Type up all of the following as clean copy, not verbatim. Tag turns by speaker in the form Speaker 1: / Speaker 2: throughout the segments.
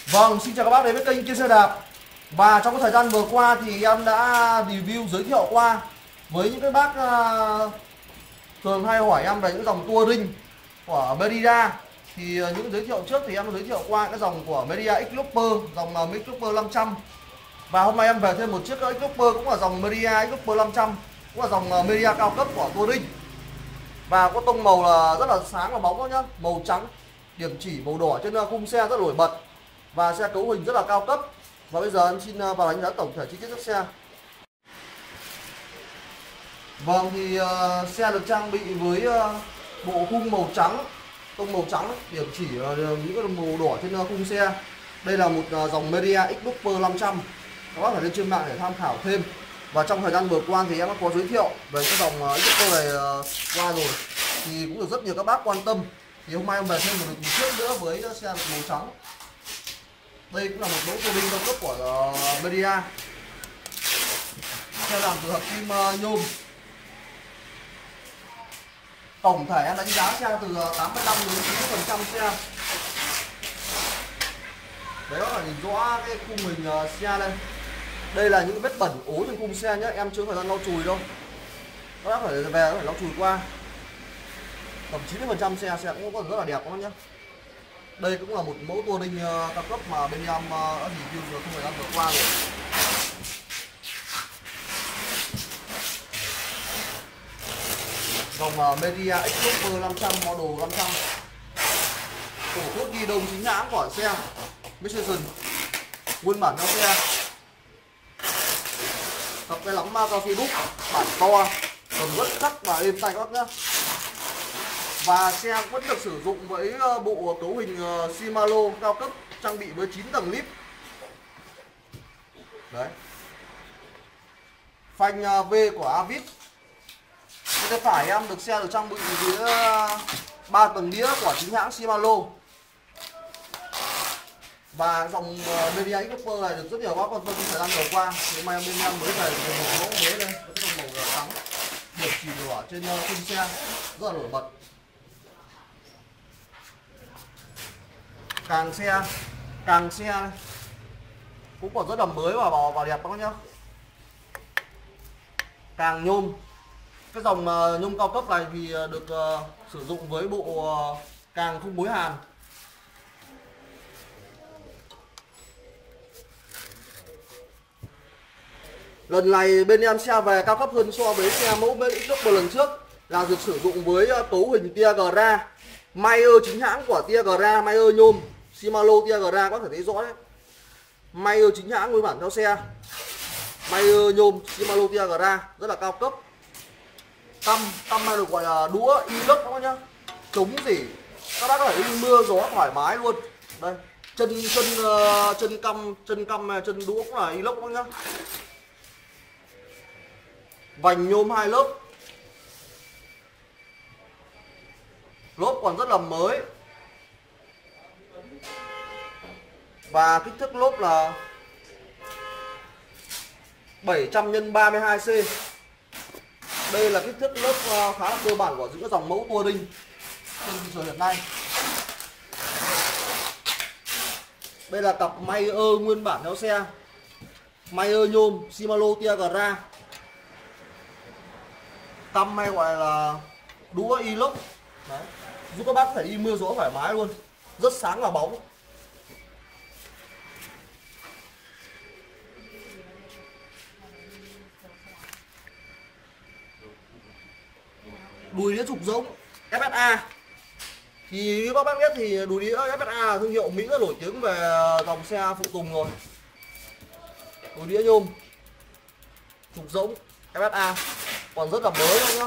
Speaker 1: Vâng, xin chào các bác đến với kênh Kia Xe Đạp. Và trong cái thời gian vừa qua thì em đã review giới thiệu qua với những cái bác thường hay hỏi em về những dòng touring của Merida. Thì những giới thiệu trước thì em đã giới thiệu qua cái dòng của Merida X-Looper, dòng X-Looper 500. Và hôm nay em về thêm một chiếc X-Looper cũng là dòng Merida X-Looper 500, cũng là dòng Merida cao cấp của touring. Và có tông màu là rất là sáng và bóng đó nhá, màu trắng, điểm chỉ màu đỏ trên khung xe rất nổi bật. Và xe cấu hình rất là cao cấp. Và bây giờ em xin vào đánh giá tổng thể chi tiết chiếc xe. Vâng, thì xe được trang bị với bộ khung màu trắng, tông màu trắng, điểm chỉ những cái màu đỏ trên khung xe. Đây là một dòng Merida X-Looper 500. Các bác phải lên trên mạng để tham khảo thêm. Và trong thời gian vừa qua thì em đã có giới thiệu về cái dòng X-Looper này qua rồi, thì cũng được rất nhiều các bác quan tâm. Thì hôm nay em về thêm một chiếc nữa với xe màu trắng. Đây cũng là một mẫu touring cao cấp của Merida. Xe làm từ hợp kim nhôm. Tổng thể em đánh giá xe từ 85 đến 90% xe. Đấy là nhìn rõ cái khung hình xe đây. Đây là những vết bẩn ố trên khung xe nhé, em chưa thời gian lau chùi đâu. Các bác phải về phải lau chùi qua. Tầm 90% xe cũng còn rất là đẹp các bác nhé. Đây cũng là một mẫu touring cao cấp mà bên em đã review trong thời gian vừa qua rồi. Dòng Merida X-Looper 500 model 500. Cổ cốt ghi đông chính hãng của xe Mitsubishi, nguyên bản theo xe. Cặp cái lắm cao su đúc, bản to, còn rất chắc và êm tay các bác nhé. Và xe vẫn được sử dụng với bộ cấu hình Shimano cao cấp, trang bị với 9 tầng lip. Đấy. Phanh V của Avis. Bên phải em được xe được trang bị với 3 tầng đĩa của chính hãng Shimano. Và dòng Merida X-Looper này được rất nhiều bác quan tâm trong thời gian vừa qua. Thì may bên em mới về một mẫu mới đây, có cái màu trắng, điểm chỉ đỏ trên khung xe rất là nổi bật. Càng xe cũng còn rất là mới và đẹp các bác nhá. Càng nhôm. Cái dòng nhôm cao cấp này thì được sử dụng với bộ càng không bối hàn. Lần này bên em xe về cao cấp hơn so với xe mẫu X-Looper lần trước, là được sử dụng với cấu hình tia gra, Mayer chính hãng của tia gra, Mayer nhôm, Shimano tia gra, có thể thấy rõ đấy. Mayer chính hãng nguyên bản theo xe, Mayer nhôm, Shimano tia gra, rất là cao cấp. Tăm này được gọi là đũa inox các bác nhá, chống gì các bác có thể đi mưa gió thoải mái luôn. Đây, chân căm này, chân đũa cũng là inox các bác nhá. Vành nhôm 2 lớp. Lốp còn rất là mới. Và kích thước lốp là 700 x 32C. Đây là kích thước lốp khá là cơ bản của những dòng mẫu touring trên thị trường hiện nay. Đây là cặp Mayer nguyên bản theo xe, Mayer nhôm, Shimano tia gra. Tăm hay gọi là đũa inox. Đấy, giúp các bác có thể đi mưa gió thoải mái luôn, rất sáng và bóng. Đùi đĩa trục rỗng FSA. Thì như các bác biết thì đùi đĩa FSA là thương hiệu Mỹ rất nổi tiếng về dòng xe phụ tùng rồi. Đùi đĩa nhôm trục rỗng FSA còn rất là mới luôn nhá.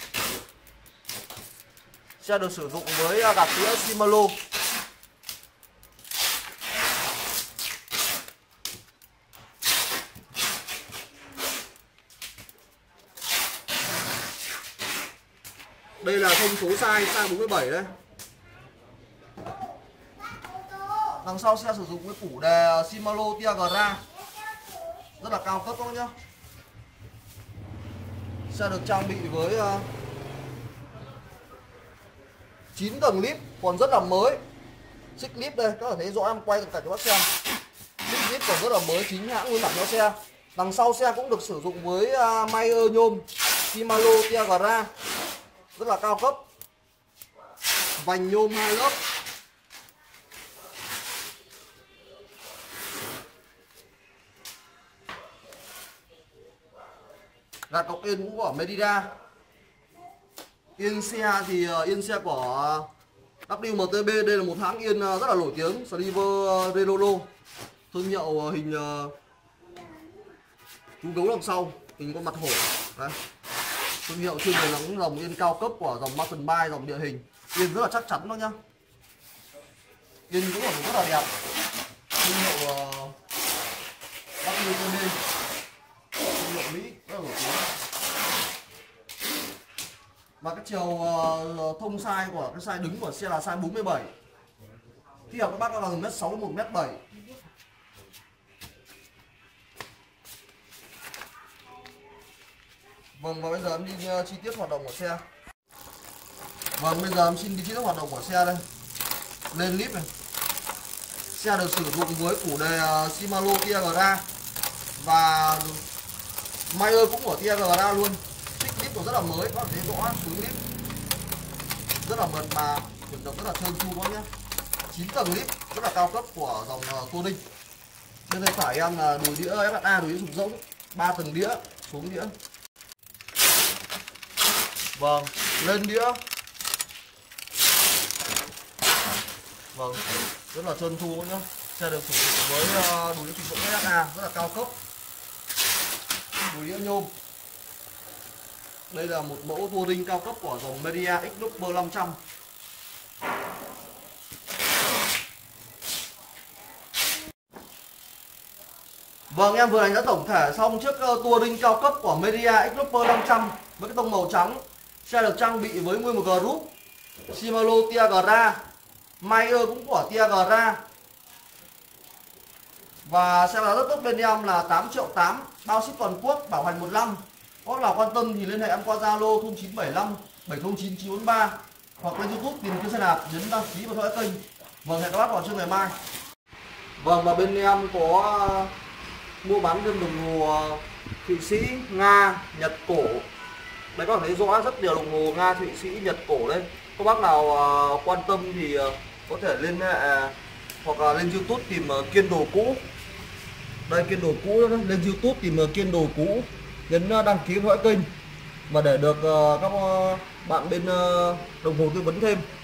Speaker 1: Xe được sử dụng với gạt đĩa Shimano. Đây là thông số size 47 đây. Đằng sau xe sử dụng với củ đề Shimano tia gra, rất là cao cấp các nhá. Xe được trang bị với 9 tầng lip còn rất là mới. xích clip đây, các bạn thấy rõ, em quay cả cho bác xem. Xích clip còn rất là mới, chính hãng nguyên bản cho xe. Đằng sau xe cũng được sử dụng với Mayer nhôm Shimano Tiagra, rất là cao cấp. Vành nhôm 2 lớp. Gạt cọc yên cũng của Medida. Yên xe thì yên xe của WMTB, đây là một hãng yên rất là nổi tiếng, Sliver Renolo. Thương hiệu hình chú gấu đằng sau, hình con mặt hổ. Đấy. Thương hiệu chuyên về là những dòng yên cao cấp của dòng mountain bike, dòng địa hình. Yên rất là chắc chắn đó nhá. Yên cũng là rất là đẹp. Thương hiệu WMTB, thương hiệu Mỹ rất là nổi tiếng. Và cái chiều thông size của cái size đứng của xe là size 47. Khi học các bác là 1m6 đến 1m7. Vâng, và bây giờ em đi chi tiết hoạt động của xe. Vâng, bây giờ em xin đi chi tiết hoạt động của xe đây. Lên clip này. Xe được sử dụng với củ đề Shimano Tiagra và Mayer cũng của Tiagra luôn. Xích clip cũng rất là mới, các bạn thấy rõ túi clip rất là mượt mà, chuyển động rất là trơn tru đó nhé. 9 tầng clip rất là cao cấp của dòng Touring. Bên tay phải em là đùi đĩa FSA, đùi đĩa sụp rỗng, 3 tầng đĩa, xuống đĩa. Vâng, lên đĩa. Vâng, rất là trơn tru nhá. Xe được sử dụng với đùi đĩa sụp rỗng FSA, rất là cao cấp. Đùi đĩa nhôm. Đây là một mẫu Touring cao cấp của dòng Media X-Looper 500. Vâng, em vừa đánh giá tổng thể xong chiếc Touring cao cấp của Media X-Looper 500 với cái tông màu trắng. Xe được trang bị với nguyên một group Shimano Tiagra, Mayer cũng của Tiagra. Và xe giá rất tốt bên em là 8.8 triệu, bao ship toàn quốc, bảo hành 1 năm. Có nào quan tâm thì liên hệ em qua Zalo 0975 709 943 hoặc lên YouTube tìm kiếm xe đạp, nhấn đăng ký và theo dõi kênh. Vâng, hẹn các bác vào trưa ngày mai. Vâng, và bên em có mua bán thêm đồng hồ Thụy Sĩ, Nga, Nhật cổ. Đấy, các bạn thấy rõ rất nhiều đồng hồ Nga, Thụy Sĩ, Nhật cổ đây. Các bác nào quan tâm thì có thể liên hệ hoặc là lên YouTube tìm Kiên Đồ Cũ. Đây, Kiên Đồ Cũ đó. Lên YouTube tìm Kiên Đồ Cũ, nhấn đăng ký theo dõi kênh và để được các bạn bên đồng hồ tư vấn thêm.